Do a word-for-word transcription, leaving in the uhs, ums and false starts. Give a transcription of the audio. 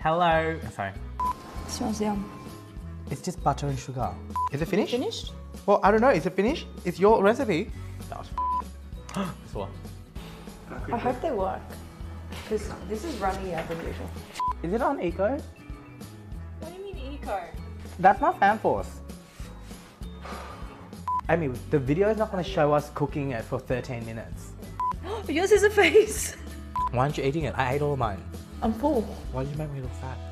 Hello. Sorry. Smells yum. It's just butter and sugar. Is it finished? Finished? Well, I don't know. Is it finished? It's your recipe. That was this one. I hope they work. Because this is runnier than usual. Is it on eco? What do you mean eco? That's not fan force. Amy, the video is not going to show us cooking it for thirteen minutes. Yours is a face. Why aren't you eating it? I ate all of mine. I'm full. Why did you make me look fat?